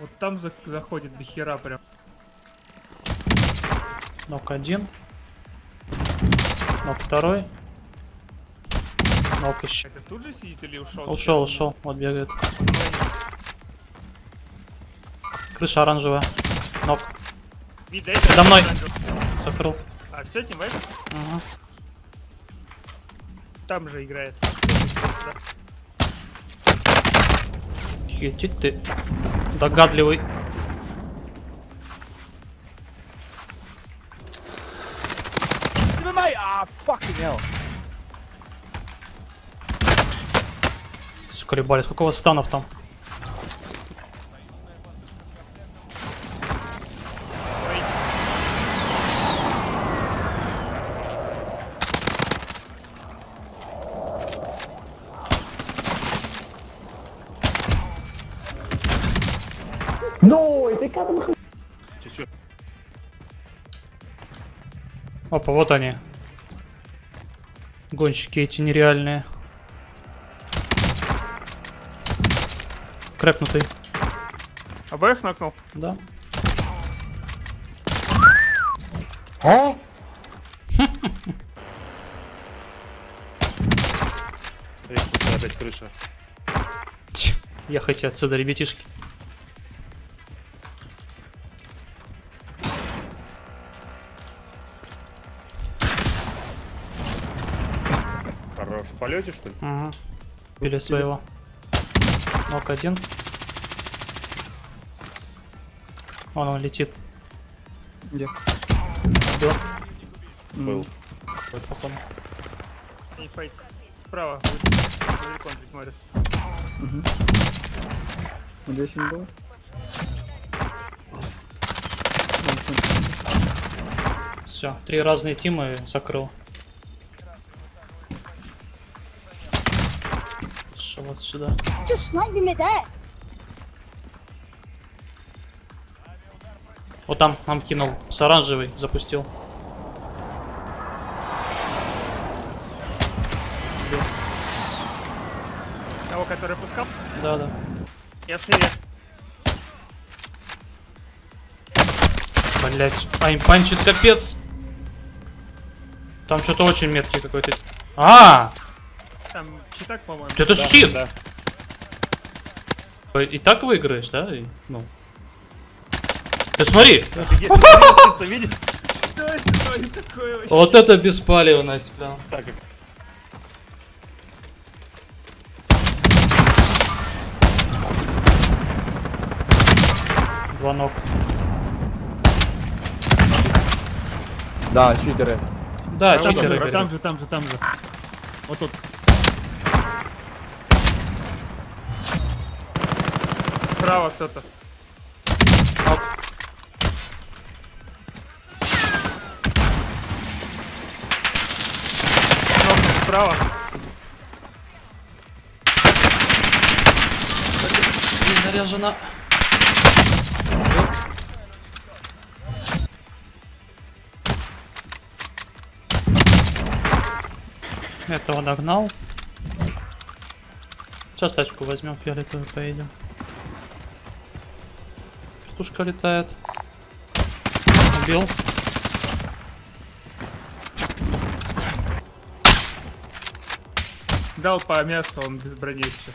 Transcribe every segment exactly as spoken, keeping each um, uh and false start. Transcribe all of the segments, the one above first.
Вот там за заходит до хера прям. Нок один. Нок второй. Нок еще. Это тут же сидит или ушел? Ушел, ушел. Вот бегает. Крыша оранжевая. Нок. За мной. Закрыл. А, все, тиммейт? Ага. Там же играет. Едь ты. Догадливый. Сколебали, сколько у вас станов там? No, ты как там? Опа, вот они. Гонщики эти нереальные. Крэкнутый. Обоих нокнул? Да. А? Опять крыша. Ехайте отсюда, ребятишки. Хорош. В полете, что ли? Ага. Били своего. Нок один. Вон он летит. Где? Был. Был. Вот, походу. Не фейк. Справа. Далеко он смотрит. Угу. Здесь он был. Все, три разные тимы закрыл. Что вот сюда? Just snipe me mid-air. Вот там нам кинул. С оранжевой запустил. Того, который пускал? Да, да. Я слева. Блять. Ай, панчит капец. Там что-то очень меткий какой-то. А! Там читак, по-моему. Это Да, щит! да. И так выиграешь, да? И, ну. Ты смотри! Офигеть, птица, видишь? Что это, что это такое вообще? Вот это беспалевность, прям. Так, как Два ног. Да, читеры. Да, Там читеры. же, говорят. там же, там же, там же. Вот тут. Справа кто-то. Ног. Ног справа. И заряжена. Этого догнал. Сейчас тачку возьмем, фиолетовую поедем. Птушка летает. Убил. Дал по мясу, он без брони еще.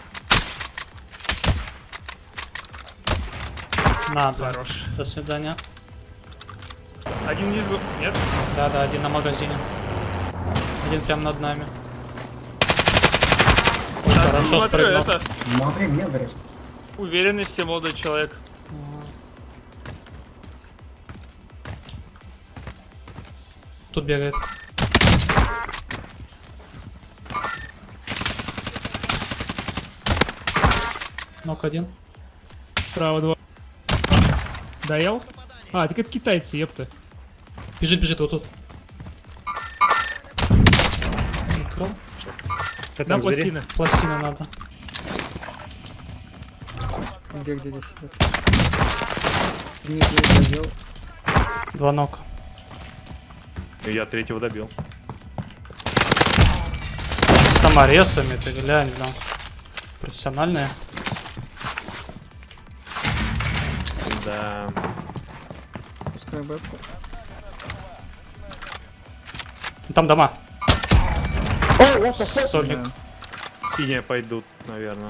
Надо. Хорош. До свидания. Один внизу. Нет? Да, да, один на магазине. Один прям над нами. Ой, Так, хорошо смотрю, спрыгнул. это Смотри, мне говоришь. уверенный все молодой человек. Ага. Тут бегает. Нок один. Справа два. Доел? А, так это китайцы, ёпта. Бежит, бежит, вот тут. Закрыл. Что На там, звери? пластины. Пластина надо. Где, где здесь? Внизу добил. Два ног. И я третьего добил. С саморезами, ты глянь, да. Профессиональные. Да. Пускай бэпку. Там дома. Сольник. Да. Синие пойдут, наверное.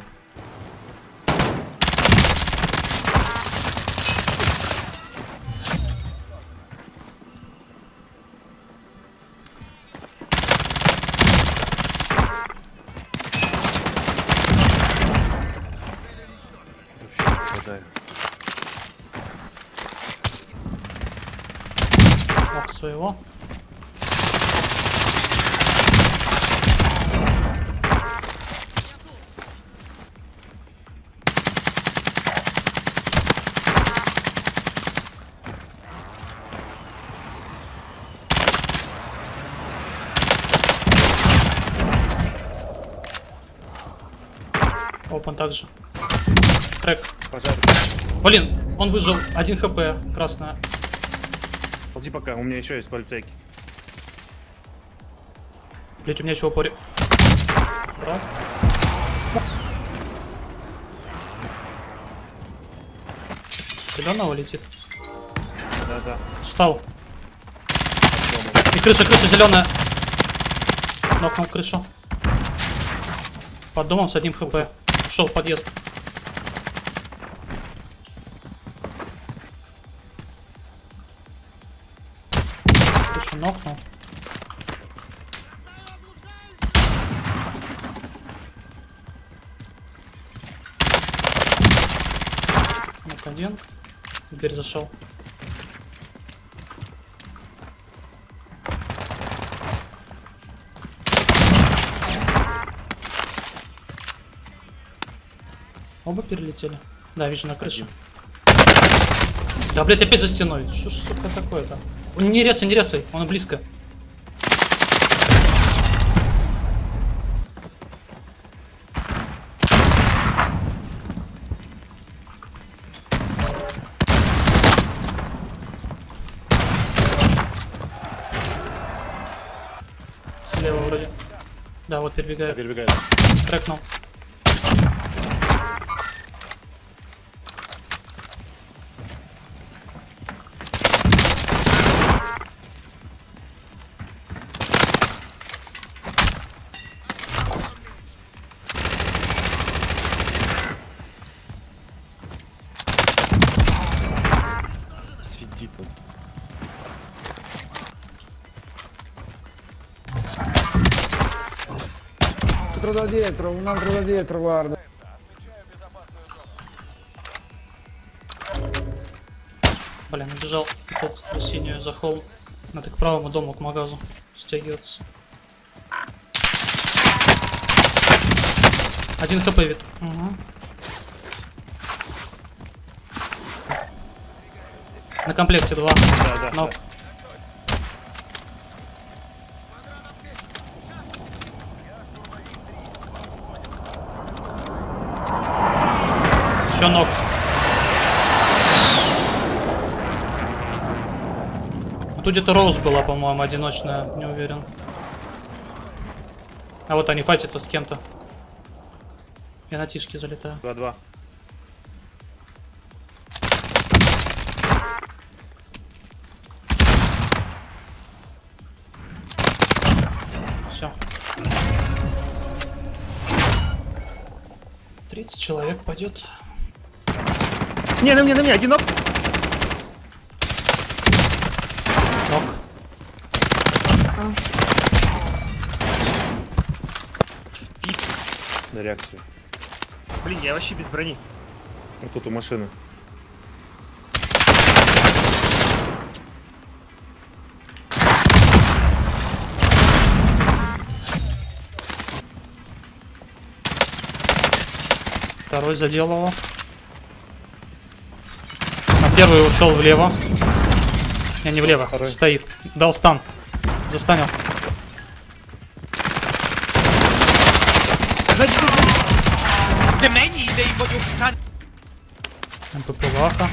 Вообще не попадаю. Ох, своего. Опан также. Трек. Пожар. Блин, он выжил. Один хп, красная. Ползи пока, у меня еще есть пальцейки. Блять, у меня еще упори. Брат. Зеленого летит. Да-да. Встал. И крыша, крыша зеленая. Нокнул крышу. Под домом с одним хп. Ушел в подъезд. Крышу нокнул. Нок один. В дверь зашел. Оба перелетели. Да, вижу на крыше. Да, блять, опять за стеной. Что ж, сука, такое-то? Не резай, не резай, он близко. Слева вроде. Да, вот перебегает. Перебегает. Трекнул. Сидит он. Altro da dietro, un altro da dietro, guarda. Блин, убежал тот за синюю, за холм. Надо к правому дому, к магазу стягиваться. Один хп вид. Угу. На комплекте два. Да, да, Нок. да. Еще нок. Тут где-то Роуз была, по-моему, одиночная, не уверен. А вот они файтятся с кем-то. Я на тишке залетаю. Два-два. Все. тридцать человек пойдет. Не, на мне, на мне, один ног. Нок. На реакцию. Блин, я вообще без брони. Вот тут у машины. Второй задел его. А первый ушел влево. Не, не влево. Второй. Стоит. Дал стан. Застанил. МПП Ваха.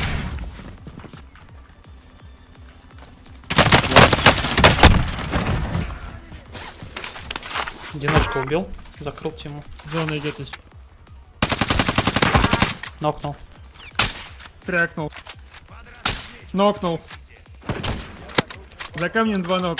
Одиночку убил. Закрыл тему. Зона идет здесь. Нокнул. Трякнул. Нокнул. За камнем два ног.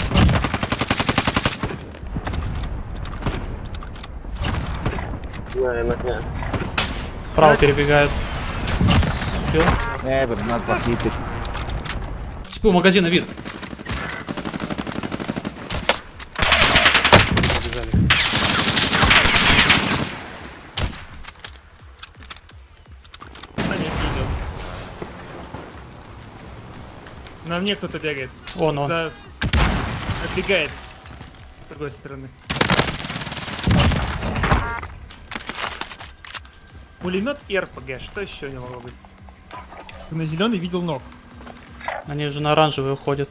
Право перебегает. Бил. Э, блин, надо похитить. Типа у магазина вид. Побежали. А, нет, не идет. На мне кто-то бегает. Вон он. За... Отбегает. С другой стороны. Пулемет и РПГ. Что еще не могло быть? На зеленый видел ног. Они же на оранжевый уходят.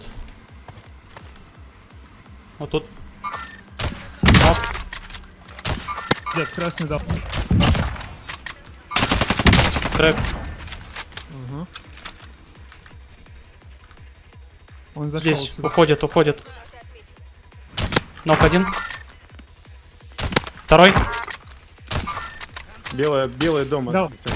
Вот тут. Оп. Нет, красный дал. Крэк. Угу. Он зашел Здесь сюда. уходит, уходит. Нок один. Второй. Белая, белый дом. Дал. открытый.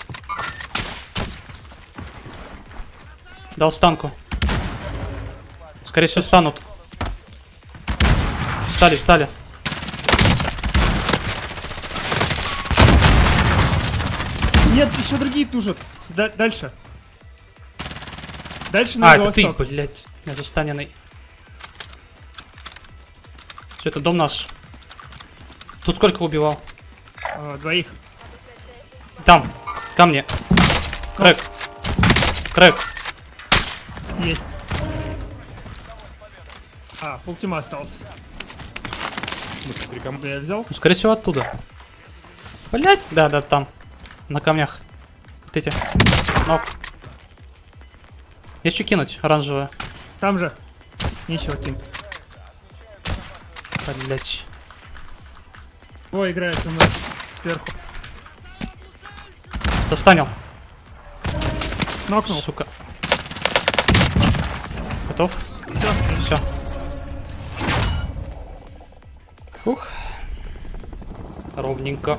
Дал станку. Скорее всего, станут. Встали, встали. Нет, еще другие тужат. Да- дальше. Дальше А, на это ты, восток. блядь. Я застаненный. Все, это дом наш. Тут сколько убивал? А, двоих. Там. Ко мне. Крэк. Крэк. Есть. А, полтима остался. Мы три ком- Да я взял. Ну, скорее всего, оттуда. Блять. Да, да, там. На камнях. Вот эти. Нок. Есть что кинуть? Оранжевое. Там же. Ничего, Тим. Блять. О, играет со мной. Сверху. Достанил. Нокнул. Сука. Готов? Всё. Все. Фух. Ровненько.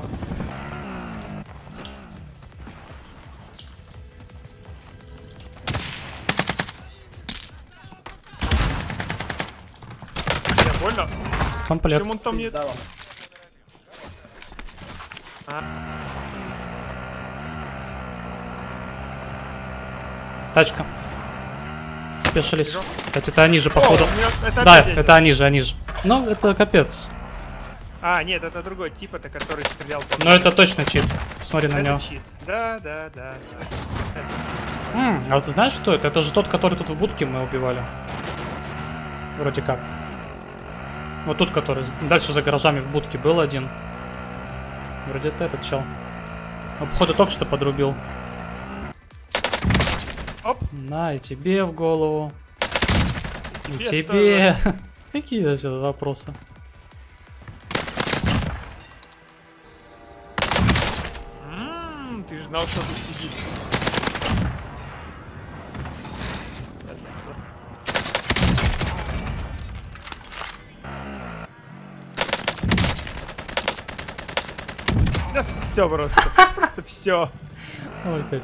Я больно. Комплект. Почему он там нет? Тачка. Спешились. Кстати, это они же, походу. О, у меня- это Да, опять здесь. это они же, они же. Ну, это капец. А, нет, это другой тип, это который стрелял. по- Но это точно чит. Смотри на Это него. щит. Да, да, да. да. М, а вот ты знаешь, что это? Это же тот, который тут в будке мы убивали. Вроде как. Вот тут, который с- дальше за гаражами в будке был один. Вроде это этот чел. Ну, походу, только что подрубил. Оп. На, и тебе в голову. И Тебе тебе. Какие вообще вопросы? М, Ты же знал, что тут сидит. Да все просто. Просто все. Ой, капец.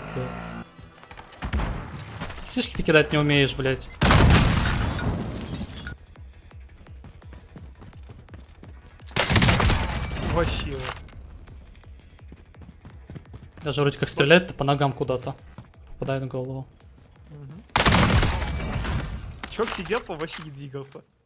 Сишки ты кидать не умеешь, блядь. Вообще. Даже вроде как стреляет по ногам куда-то. Попадает в голову. Чувак сидел, вообще не двигался.